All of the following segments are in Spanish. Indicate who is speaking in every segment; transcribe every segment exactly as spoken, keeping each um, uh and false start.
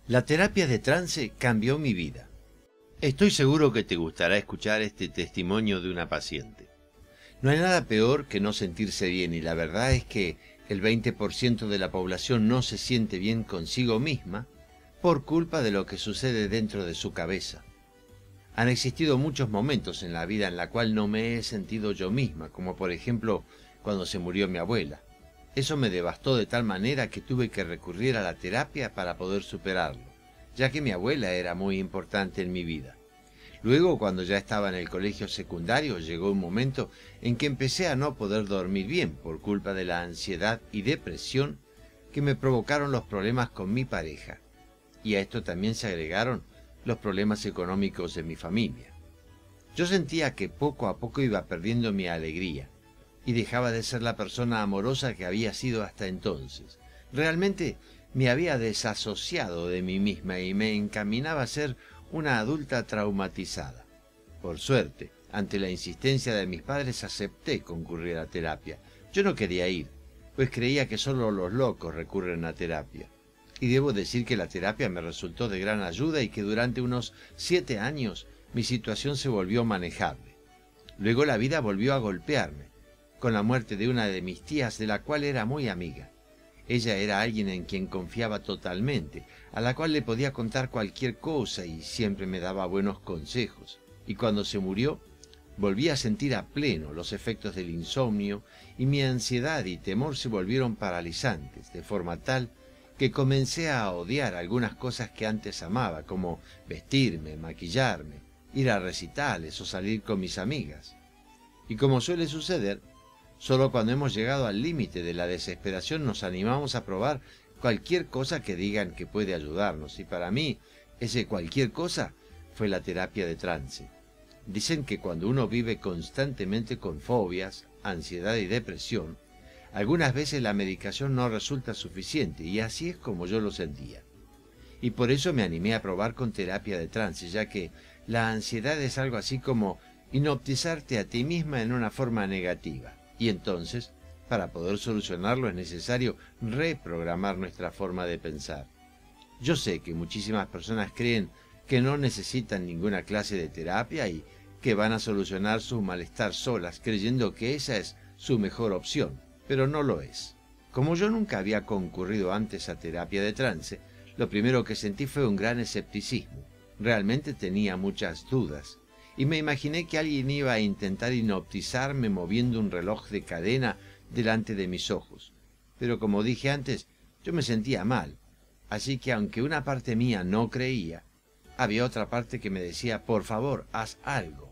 Speaker 1: La terapia de trance cambió mi vida. Estoy seguro que te gustará escuchar este testimonio de una paciente. No hay nada peor que no sentirse bien, y la verdad es que el veinte por ciento de la población no se siente bien consigo misma por culpa de lo que sucede dentro de su cabeza. Han existido muchos momentos en la vida en la cual no me he sentido yo misma, como por ejemplo cuando se murió mi abuela. Eso me devastó de tal manera que tuve que recurrir a la terapia para poder superarlo, ya que mi abuela era muy importante en mi vida. Luego, cuando ya estaba en el colegio secundario, llegó un momento en que empecé a no poder dormir bien por culpa de la ansiedad y depresión que me provocaron los problemas con mi pareja. Y a esto también se agregaron los problemas económicos de mi familia. Yo sentía que poco a poco iba perdiendo mi alegría y dejaba de ser la persona amorosa que había sido hasta entonces. Realmente me había desasociado de mí misma y me encaminaba a ser una adulta traumatizada. Por suerte, ante la insistencia de mis padres, acepté concurrir a terapia. Yo no quería ir, pues creía que solo los locos recurren a terapia. Y debo decir que la terapia me resultó de gran ayuda y que durante unos siete años mi situación se volvió manejable. Luego la vida volvió a golpearme, con la muerte de una de mis tías, de la cual era muy amiga. Ella era alguien en quien confiaba totalmente, a la cual le podía contar cualquier cosa y siempre me daba buenos consejos. Y cuando se murió, volví a sentir a pleno los efectos del insomnio y mi ansiedad y temor se volvieron paralizantes, de forma tal que comencé a odiar algunas cosas que antes amaba, como vestirme, maquillarme, ir a recitales o salir con mis amigas. Y como suele suceder, solo cuando hemos llegado al límite de la desesperación nos animamos a probar cualquier cosa que digan que puede ayudarnos, y para mí ese cualquier cosa fue la terapia de trance. Dicen que cuando uno vive constantemente con fobias, ansiedad y depresión, algunas veces la medicación no resulta suficiente, y así es como yo lo sentía. Y por eso me animé a probar con terapia de trance, ya que la ansiedad es algo así como hipnotizarte a ti misma en una forma negativa. Y entonces, para poder solucionarlo es necesario reprogramar nuestra forma de pensar. Yo sé que muchísimas personas creen que no necesitan ninguna clase de terapia y que van a solucionar su malestar solas, creyendo que esa es su mejor opción, pero no lo es. Como yo nunca había concurrido antes a terapia de trance, lo primero que sentí fue un gran escepticismo. Realmente tenía muchas dudas. Y me imaginé que alguien iba a intentar hipnotizarme moviendo un reloj de cadena delante de mis ojos. Pero como dije antes, yo me sentía mal. Así que aunque una parte mía no creía, había otra parte que me decía, por favor, haz algo.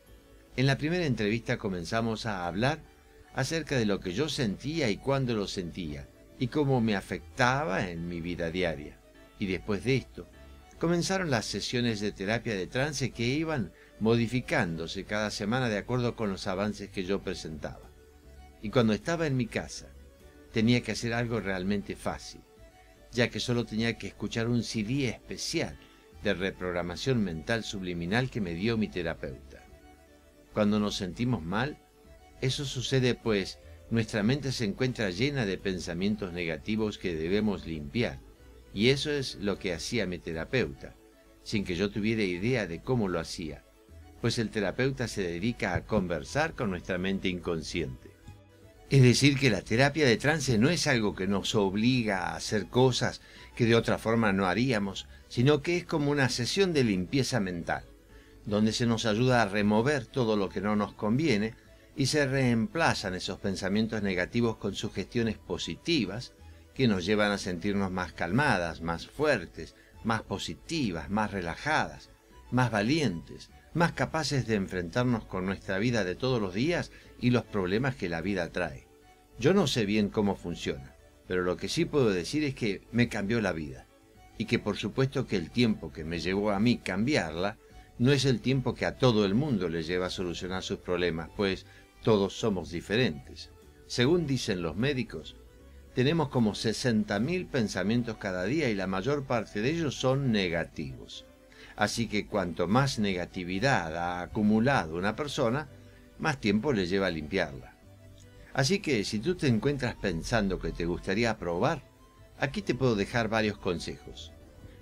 Speaker 1: En la primera entrevista comenzamos a hablar acerca de lo que yo sentía y cuándo lo sentía, y cómo me afectaba en mi vida diaria. Y después de esto, comenzaron las sesiones de terapia de trance que iban modificándose cada semana de acuerdo con los avances que yo presentaba. Y cuando estaba en mi casa, tenía que hacer algo realmente fácil, ya que solo tenía que escuchar un C D especial de reprogramación mental subliminal que me dio mi terapeuta. Cuando nos sentimos mal, eso sucede pues nuestra mente se encuentra llena de pensamientos negativos que debemos limpiar, y eso es lo que hacía mi terapeuta, sin que yo tuviera idea de cómo lo hacía, pues el terapeuta se dedica a conversar con nuestra mente inconsciente. Es decir, que la terapia de trance no es algo que nos obliga a hacer cosas que de otra forma no haríamos, sino que es como una sesión de limpieza mental, donde se nos ayuda a remover todo lo que no nos conviene y se reemplazan esos pensamientos negativos con sugestiones positivas que nos llevan a sentirnos más calmadas, más fuertes, más positivas, más relajadas, más valientes, más capaces de enfrentarnos con nuestra vida de todos los días y los problemas que la vida trae. Yo no sé bien cómo funciona, pero lo que sí puedo decir es que me cambió la vida, y que por supuesto que el tiempo que me llevó a mí cambiarla no es el tiempo que a todo el mundo le lleva a solucionar sus problemas, pues todos somos diferentes. Según dicen los médicos, tenemos como sesenta mil pensamientos cada día y la mayor parte de ellos son negativos. Así que cuanto más negatividad ha acumulado una persona, más tiempo le lleva a limpiarla. Así que si tú te encuentras pensando que te gustaría probar, aquí te puedo dejar varios consejos.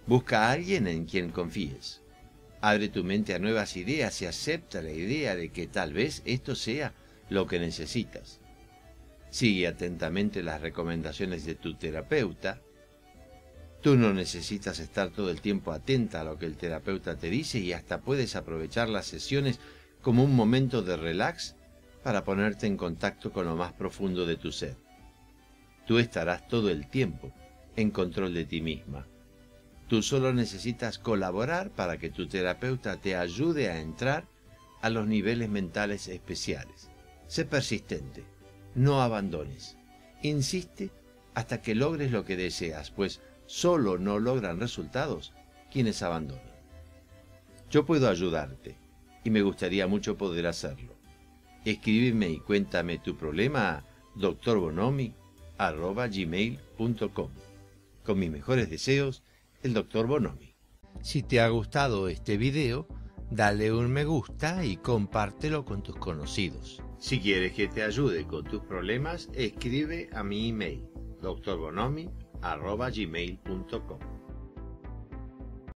Speaker 1: Busca a alguien en quien confíes. Abre tu mente a nuevas ideas y acepta la idea de que tal vez esto sea lo que necesitas. Sigue atentamente las recomendaciones de tu terapeuta. Tú no necesitas estar todo el tiempo atenta a lo que el terapeuta te dice y hasta puedes aprovechar las sesiones como un momento de relax para ponerte en contacto con lo más profundo de tu ser. Tú estarás todo el tiempo en control de ti misma. Tú solo necesitas colaborar para que tu terapeuta te ayude a entrar a los niveles mentales especiales. Sé persistente, no abandones. Insiste hasta que logres lo que deseas, pues solo no logran resultados quienes abandonan. Yo puedo ayudarte y me gustaría mucho poder hacerlo. Escríbeme y cuéntame tu problema a doctor bonomi arroba gmail punto com. Con mis mejores deseos, el doctor Bonomi. Si te ha gustado este video, dale un me gusta y compártelo con tus conocidos. Si quieres que te ayude con tus problemas, escribe a mi email doctor bonomi arroba gmail punto com.